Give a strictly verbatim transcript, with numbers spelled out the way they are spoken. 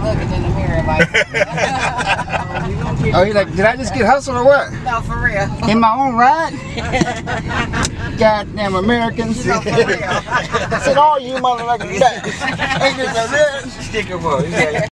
looking in the mirror like. Oh, you like, did I just get hustled or what? No, for real. In my own ride? Goddamn Americans. No, for real. I said, all you motherfuckers. Ain't this a real sticker boy?